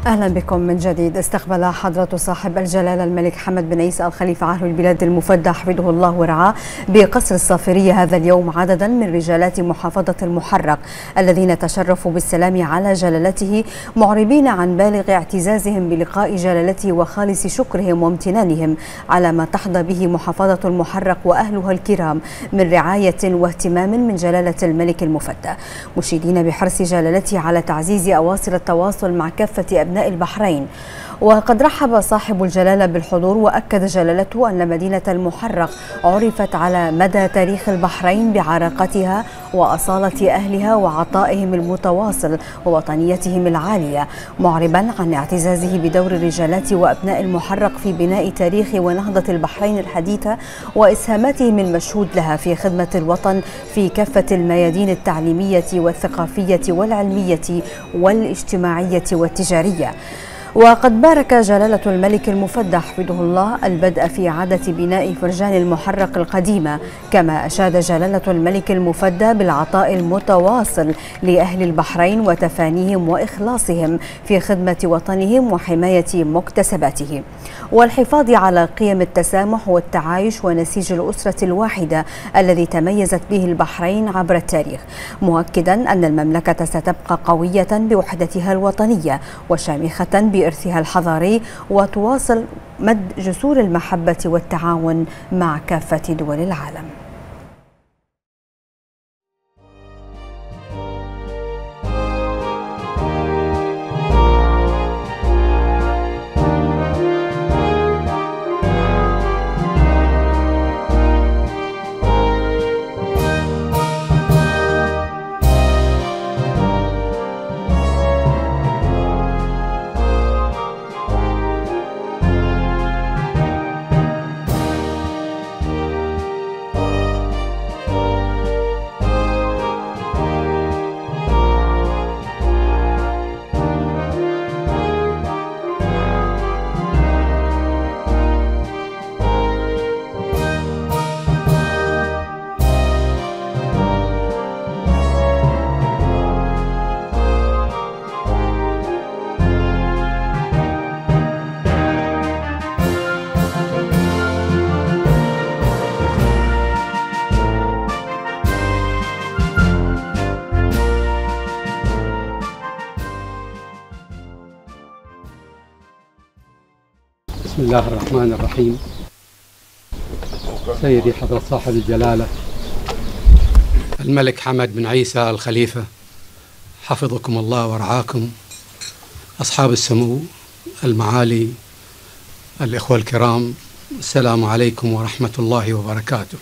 أهلا بكم من جديد. استقبل حضرة صاحب الجلالة الملك حمد بن عيسى الخليفة عاهل البلاد المفدى حفظه الله ورعاه بقصر الصافرية هذا اليوم عددا من رجالات محافظة المحرق الذين تشرفوا بالسلام على جلالته، معربين عن بالغ اعتزازهم بلقاء جلالته وخالص شكرهم وامتنانهم على ما تحظى به محافظة المحرق وأهلها الكرام من رعاية واهتمام من جلالة الملك المفدى، مشيدين بحرص جلالته على تعزيز أواصر التواصل مع كافة أبناء البحرين. وقد رحب صاحب الجلالة بالحضور، وأكد جلالته أن مدينة المحرق عرفت على مدى تاريخ البحرين بعراقتها وأصالة أهلها وعطائهم المتواصل ووطنيتهم العالية، معربا عن اعتزازه بدور الرجالات وأبناء المحرق في بناء تاريخ ونهضة البحرين الحديثة وإسهاماتهم المشهود لها في خدمة الوطن في كافة الميادين التعليمية والثقافية والعلمية والاجتماعية والتجارية. وقد بارك جلالة الملك المفدى حفظه الله البدء في إعادة بناء فرجان المحرق القديمة، كما أشاد جلالة الملك المفدى بالعطاء المتواصل لأهل البحرين وتفانيهم وإخلاصهم في خدمة وطنهم وحماية مكتسباته والحفاظ على قيم التسامح والتعايش ونسيج الأسرة الواحدة الذي تميزت به البحرين عبر التاريخ، مؤكدا أن المملكة ستبقى قوية بوحدتها الوطنية وشامخة بإرثها الحضاري، وتواصل مد جسور المحبة والتعاون مع كافة دول العالم. بسم الله الرحمن الرحيم. سيدي حضرة صاحب الجلالة الملك حمد بن عيسى الخليفة حفظكم الله ورعاكم، أصحاب السمو المعالي، الإخوة الكرام، السلام عليكم ورحمة الله وبركاته.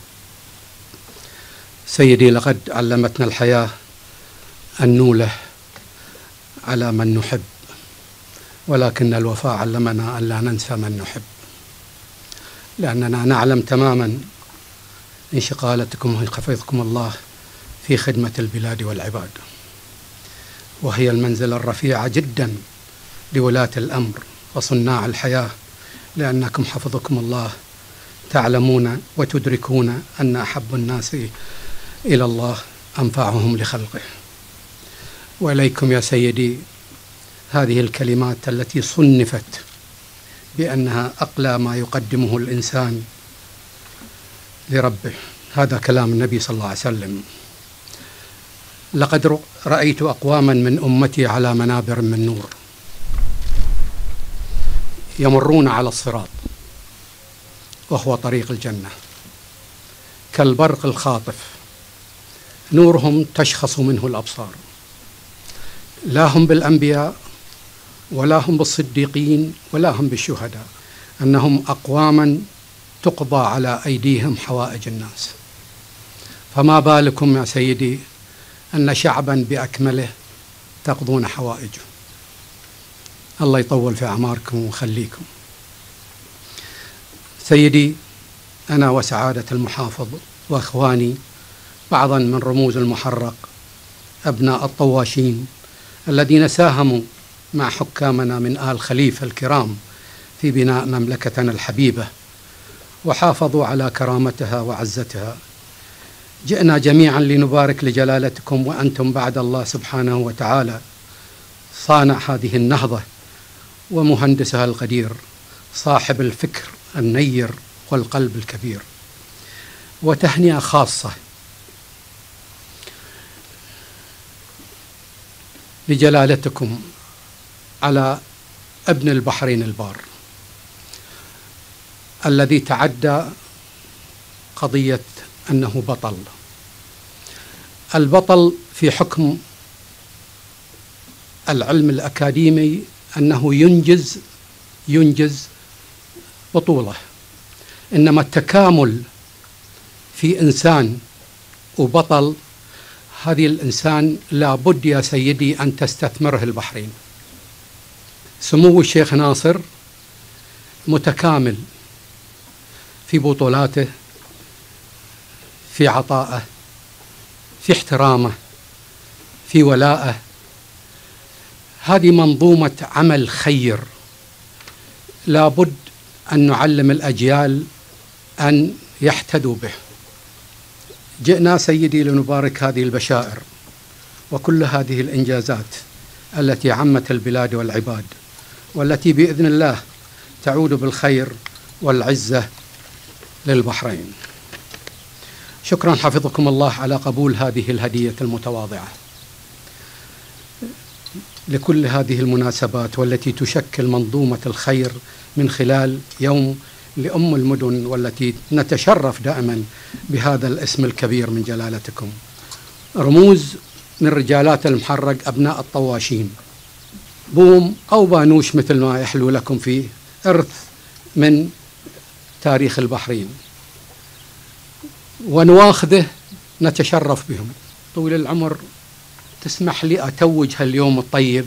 سيدي، لقد علمتنا الحياة أن نوله على من نحب، ولكن الوفاء علمنا أن لا ننسى من نحب، لأننا نعلم تماما انشغالتكم وحفظكم الله في خدمة البلاد والعباد، وهي المنزلة الرفيعة جدا لولاة الأمر وصناع الحياة، لأنكم حفظكم الله تعلمون وتدركون أن أحب الناس إلى الله أنفعهم لخلقه. وإليكم يا سيدي هذه الكلمات التي صنفت بأنها أقلى ما يقدمه الإنسان لربه، هذا كلام النبي صلى الله عليه وسلم: لقد رأيت أقواما من أمتي على منابر من نور يمرون على الصراط وهو طريق الجنة كالبرق الخاطف، نورهم تشخص منه الأبصار، لا هم بالأنبياء ولا هم بالصديقين ولا هم بالشهداء، أنهم أقواما تقضى على أيديهم حوائج الناس. فما بالكم يا سيدي أن شعبا بأكمله تقضون حوائجه. الله يطول في أعماركم ويخليكم. سيدي، أنا وسعادة المحافظ وأخواني بعضا من رموز المحرق، أبناء الطواشين الذين ساهموا مع حكامنا من آل خليفة الكرام في بناء مملكتنا الحبيبة وحافظوا على كرامتها وعزتها، جئنا جميعا لنبارك لجلالتكم، وأنتم بعد الله سبحانه وتعالى صانع هذه النهضة ومهندسها القدير، صاحب الفكر النير والقلب الكبير. وتهنئة خاصة لجلالتكم على ابن البحرين البار الذي تعدى قضية أنه بطل. البطل في حكم العلم الأكاديمي أنه ينجز بطولة، إنما التكامل في إنسان وبطل، هذه الإنسان لابد يا سيدي أن تستثمره البحرين. سمو الشيخ ناصر متكامل في بطولاته، في عطائه، في احترامه، في ولائه. هذه منظومة عمل خير لابد أن نعلم الأجيال أن يحتدوا به. جئنا سيدي لنبارك هذه البشائر وكل هذه الإنجازات التي عمت البلاد والعباد، والتي بإذن الله تعود بالخير والعزة للبحرين. شكرا حفظكم الله على قبول هذه الهدية المتواضعة لكل هذه المناسبات، والتي تشكل منظومة الخير من خلال يوم لأم المدن، والتي نتشرف دائما بهذا الاسم الكبير من جلالتكم. رموز من رجالات المحرق، أبناء الطواشين، بوم أو بانوش مثل ما يحلو لكم فيه، إرث من تاريخ البحرين، ونواخذه نتشرف بهم. طول العمر تسمح لي أتوج هاليوم الطيب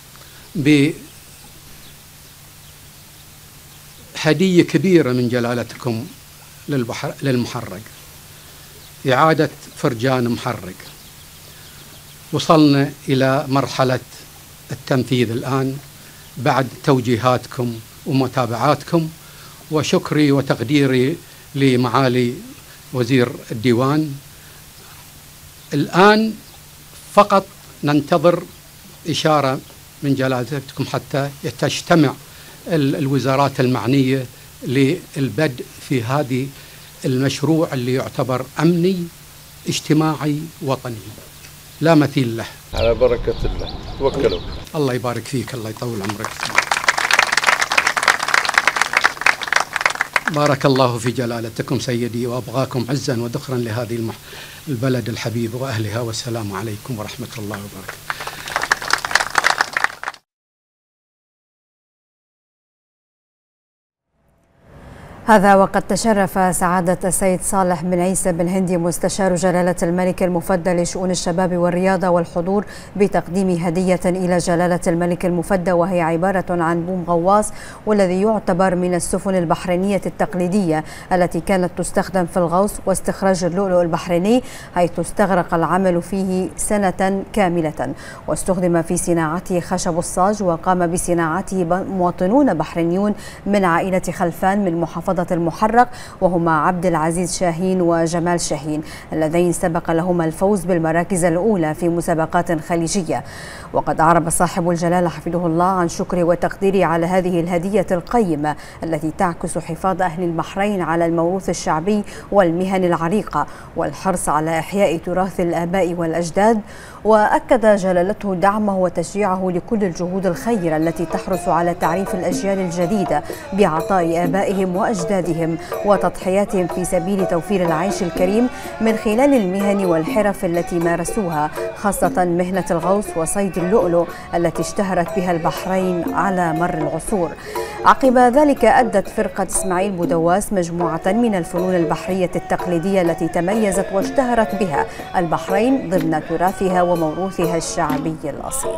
بهدية كبيرة من جلالتكم للمحرق، إعادة فرجان محرق. وصلنا إلى مرحلة التنفيذ الآن بعد توجيهاتكم ومتابعاتكم، وشكري وتقديري لمعالي وزير الديوان. الآن فقط ننتظر إشارة من جلالتكم حتى تجتمع الوزارات المعنية للبدء في هذه المشروع اللي يعتبر أمني اجتماعي وطني لا مثيل له. على بركة الله، توكلوا. الله يبارك فيك، الله يطول عمرك. بارك الله في جلالتكم سيدي، وأبغاكم عزا وذخرا لهذه البلد الحبيب وأهلها، والسلام عليكم ورحمة الله وبركاته. هذا وقد تشرف سعادة السيد صالح بن عيسى بن هندي مستشار جلالة الملك المفدى لشؤون الشباب والرياضة والحضور بتقديم هدية إلى جلالة الملك المفدى، وهي عبارة عن بوم غواص، والذي يعتبر من السفن البحرينية التقليدية التي كانت تستخدم في الغوص واستخراج اللؤلؤ البحريني، حيث استغرق العمل فيه سنة كاملة، واستخدم في صناعته خشب الصاج، وقام بصناعته مواطنون بحرينيون من عائلة خلفان من محافظة المحرق، وهما عبد العزيز شاهين وجمال شاهين، اللذين سبق لهما الفوز بالمراكز الأولى في مسابقات خليجية. وقد أعرب صاحب الجلالة حفظه الله عن شكره وتقديره على هذه الهدية القيمة التي تعكس حفاظ أهل البحرين على الموروث الشعبي والمهن العريقة والحرص على إحياء تراث الآباء والأجداد. وأكد جلالته دعمه وتشجيعه لكل الجهود الخيرة التي تحرص على تعريف الأجيال الجديدة بعطاء آبائهم وأجدادهم وتضحياتهم في سبيل توفير العيش الكريم من خلال المهن والحرف التي مارسوها، خاصة مهنة الغوص وصيد اللؤلؤ التي اشتهرت بها البحرين على مر العصور. عقب ذلك أدت فرقة إسماعيل بودواس مجموعة من الفنون البحرية التقليدية التي تميزت واشتهرت بها البحرين ضمن تراثها وموروثها الشعبي الأصيل.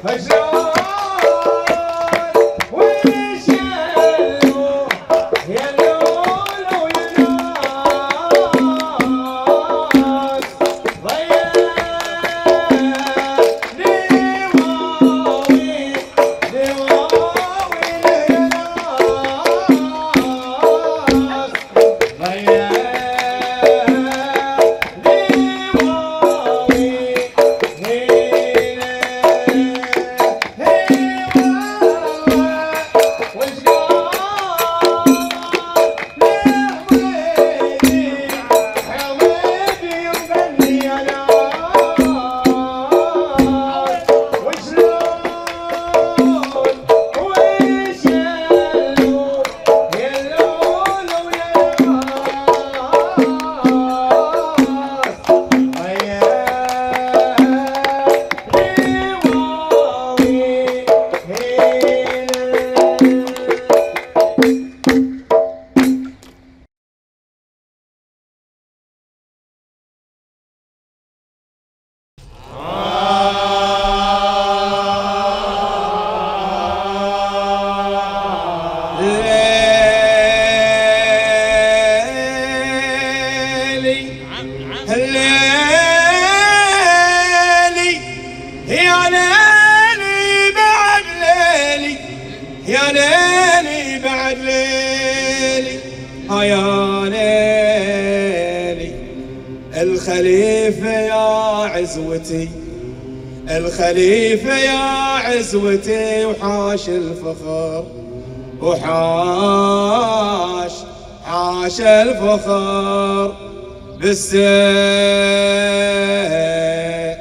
الخليفة يا عزوتي وحاش الفخر حاش الفخر بالسيف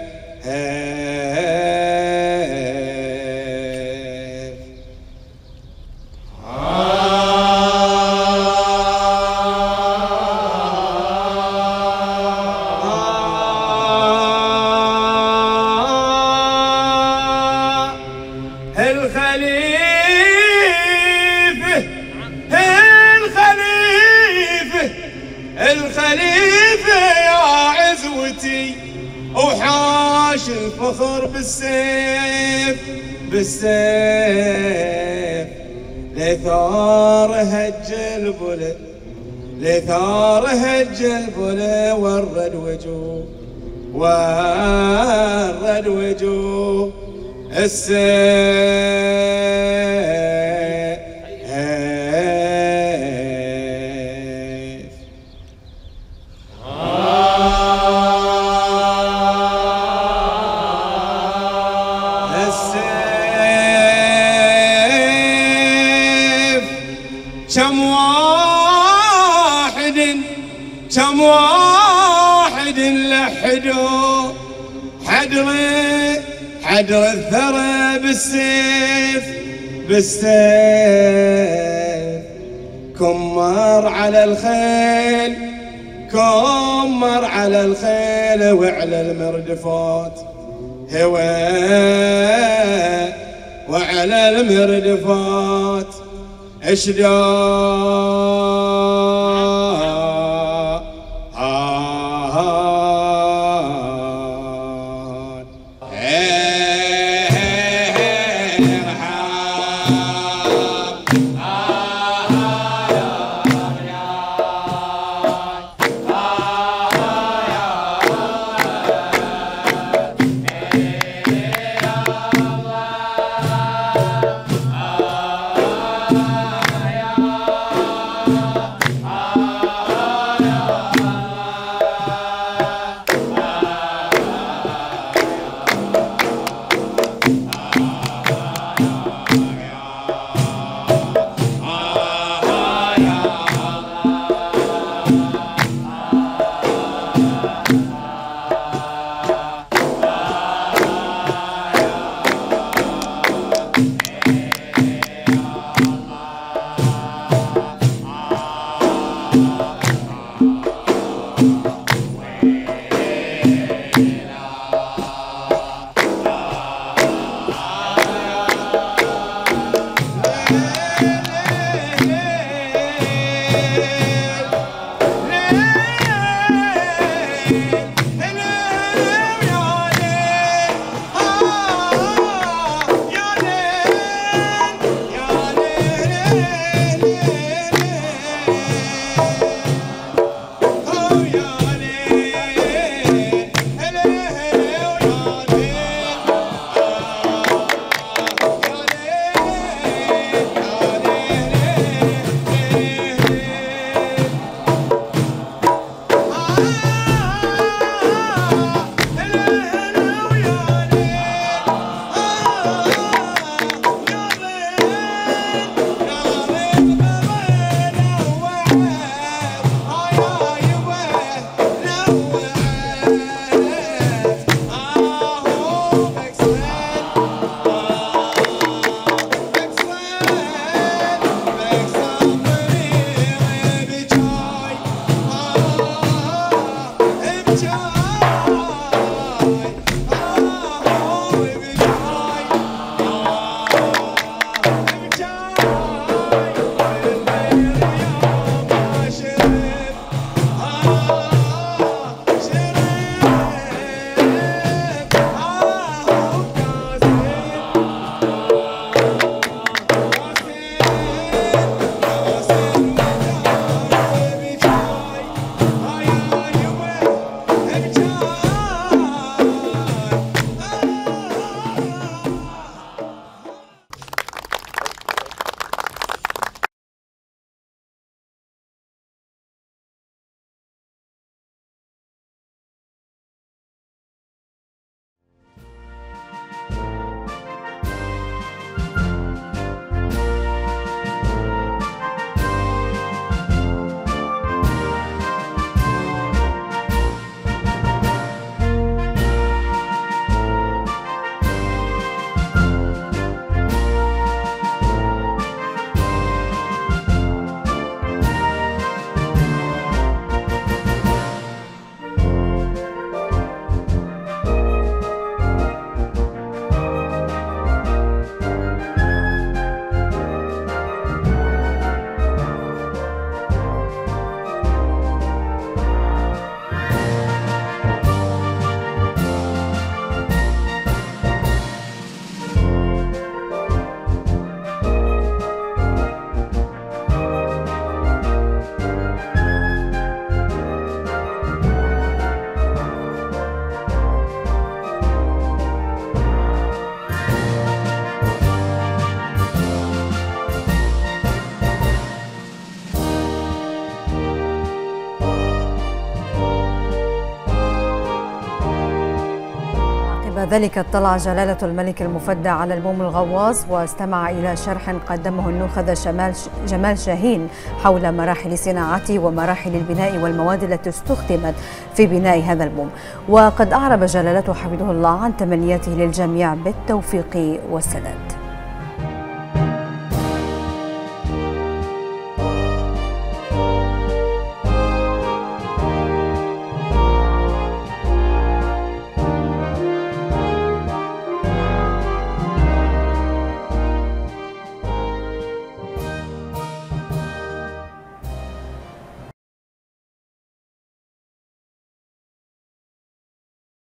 الخليفة يا عزوتي وحاش الفخر بالسيف لثار هج البلد ورد وجوه السيف كم واحد لحدوا حدر الثرى بالسيف كمر على الخيل وعلى المردفات وعلى المردفات اشداد كذلك اطلع جلالة الملك المفدى على البوم الغواص واستمع إلى شرح قدمه النوخذ جمال شاهين حول مراحل صناعته ومراحل البناء والمواد التي استخدمت في بناء هذا البوم. وقد أعرب جلالته حفظه الله عن تمنياته للجميع بالتوفيق والسداد.